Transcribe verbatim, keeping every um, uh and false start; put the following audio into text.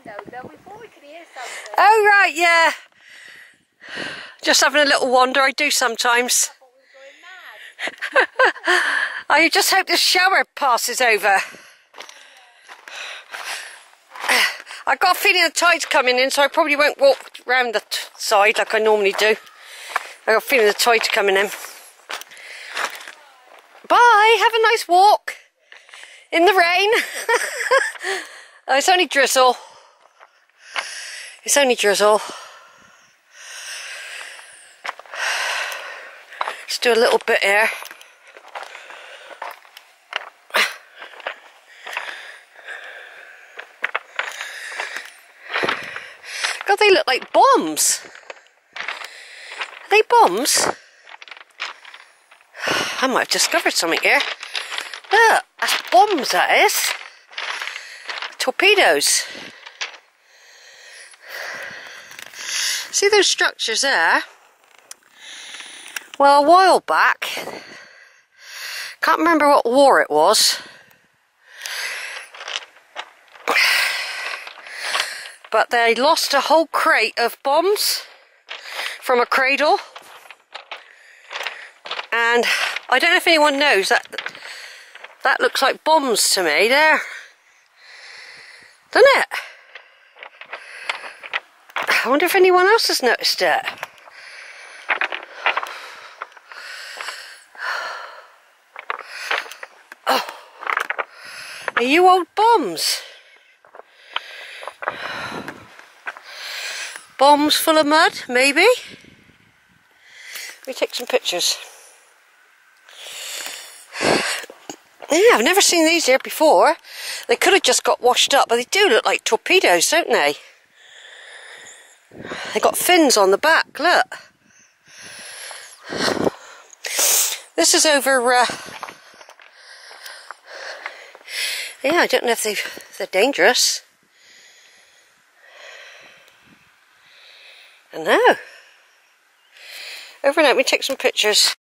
window, though, we thought we could hear something. Oh, right, yeah. Just having a little wander, I do sometimes. I thought we were going mad. I just hope this shower passes over. I've got a feeling the tide's coming in, so I probably won't walk round the t side like I normally do. I've got a feeling the tide's coming in. Bye, have a nice walk in the rain. Oh, it's only drizzle. It's only drizzle. Let's do a little bit here. God, they look like bombs. Are they bombs? I might have discovered something here. Look, that's bombs, that is. Torpedoes. See those structures there? Well, a while back, can't remember what war it was, but they lost a whole crate of bombs from a cradle, and I don't know if anyone knows that that looks like bombs to me there, doesn't it? I wonder if anyone else has noticed it. Oh, are you old bombs? Bombs full of mud, maybe? Let me take some pictures. Yeah, I've never seen these here before. They could have just got washed up, but they do look like torpedoes, don't they? They got fins on the back, look. This is over, uh, yeah, I don't know if they've, they're dangerous. I know. Over and out, let me take some pictures.